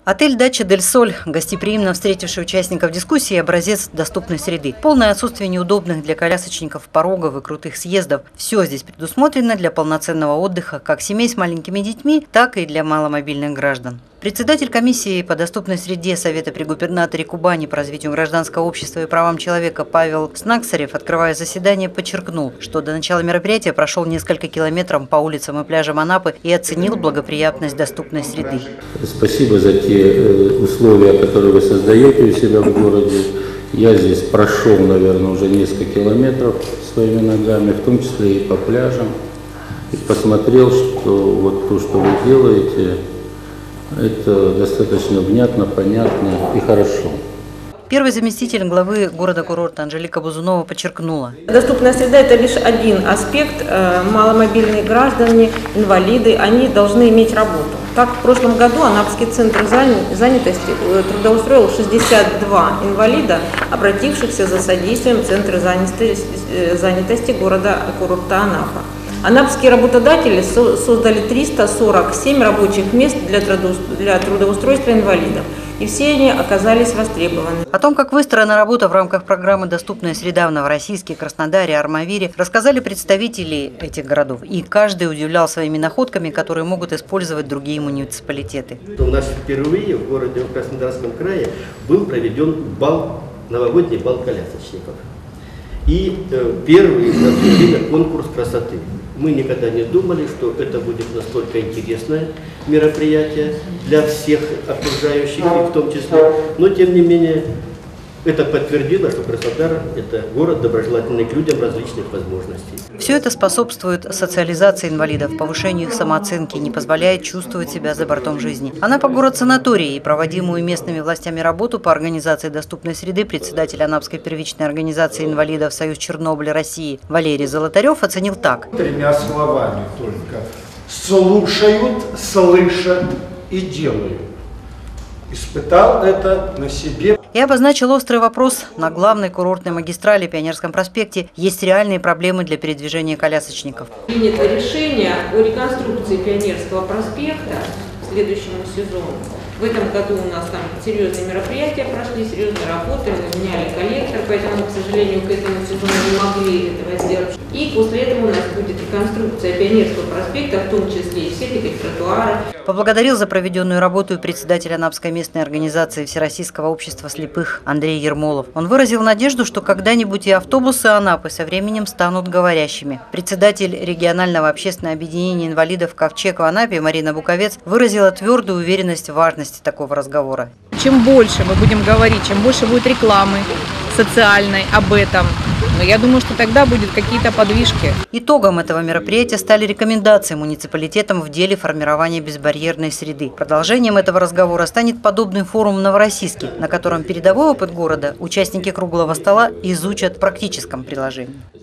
Отель «Дача Дель Соль», гостеприимно встретивший участников дискуссии, образец доступной среды. Полное отсутствие неудобных для колясочников порогов и крутых съездов. Все здесь предусмотрено для полноценного отдыха как семей с маленькими детьми, так и для маломобильных граждан. Председатель комиссии по доступной среде Совета при губернаторе Кубани по развитию гражданского общества и правам человека Павел Снаксарев, открывая заседание, подчеркнул, что до начала мероприятия прошел несколько километров по улицам и пляжам Анапы и оценил благоприятность доступной среды. Спасибо за те условия, которые вы создаете у себя в городе. Я здесь прошел, наверное, уже несколько километров своими ногами, в том числе и по пляжам, и посмотрел, что вот то, что вы делаете, это достаточно внятно, понятно и хорошо. Первый заместитель главы города-курорта Анжелика Бузунова подчеркнула. Доступная среда – это лишь один аспект. Маломобильные граждане, инвалиды, они должны иметь работу. Так, в прошлом году Анапский центр занятости трудоустроил 62 инвалида, обратившихся за содействием Центра занятости города-курорта Анапа. Анапские работодатели создали 347 рабочих мест для трудоустройства инвалидов. И все они оказались востребованы. О том, как выстроена работа в рамках программы «Доступная среда» в Новороссийске, Краснодаре, Армавире, рассказали представители этих городов. И каждый удивлял своими находками, которые могут использовать другие муниципалитеты. У нас впервые в городе, в Краснодарском крае, был проведен новогодний бал колясочников. И первый на все время конкурс красоты. Мы никогда не думали, что это будет настолько интересное мероприятие для всех окружающих, и в том числе. Но, тем не менее, это подтвердило, что Краснодар – это город, доброжелательный к людям различных возможностей. Все это способствует социализации инвалидов, повышению их самооценки, не позволяет чувствовать себя за бортом жизни. Анапа – город-санаторий, и проводимую местными властями работу по организации доступной среды председатель Анапской первичной организации инвалидов «Союз Чернобыля России» Валерий Золотарев оценил так. Тремя словами только. Слушают, слышат и делают. Испытал это на себе. И обозначил острый вопрос. На главной курортной магистрали Пионерском проспекте есть реальные проблемы для передвижения колясочников. Принято решение о реконструкции Пионерского проспекта к следующему сезону. В этом году у нас там серьезные мероприятия прошли, серьезные работы, мы меняли коллектор, поэтому, к сожалению, к этому сезону не могли этого сделать. И после этого у нас будет реконструкция Пионерского проспекта, в том числе и всех этих тротуаров. Поблагодарил за проведенную работу и председатель Анапской местной организации Всероссийского общества слепых Андрей Ермолов. Он выразил надежду, что когда-нибудь и автобусы Анапы со временем станут говорящими. Председатель регионального общественного объединения инвалидов «Ковчег» в Анапе Марина Буковец выразила твердую уверенность в важности такого разговора. Чем больше мы будем говорить, чем больше будет рекламы социальной об этом, но я думаю, что тогда будут какие-то подвижки. Итогом этого мероприятия стали рекомендации муниципалитетам в деле формирования безбарьерной среды. Продолжением этого разговора станет подобный форум в Новороссийске, на котором передовой опыт города участники круглого стола изучат в практическом приложении.